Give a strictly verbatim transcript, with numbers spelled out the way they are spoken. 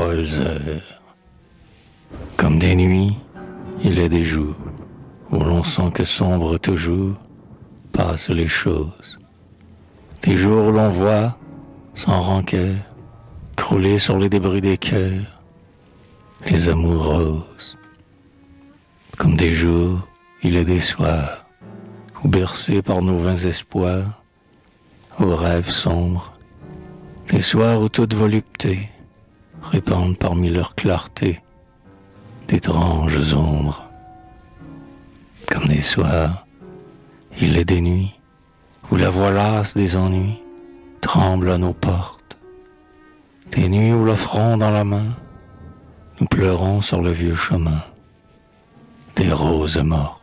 folles heures. Comme des nuits, il est des jours où l'on sent que sombre toujours passent les choses. Des jours où l'on voit, sans rancœur, crouler sur les débris des cœurs, les amours roses. Comme des jours, il est des soirs où bercés par nos vains espoirs, aux rêves sombres, des soirs où toute volupté répandent parmi leur clarté d'étranges ombres. Comme des soirs, il est des nuits où la voix lasse des ennuis tremble à nos portes, des nuits où le front dans la main, nous pleurons sur le vieux chemin des roses mortes.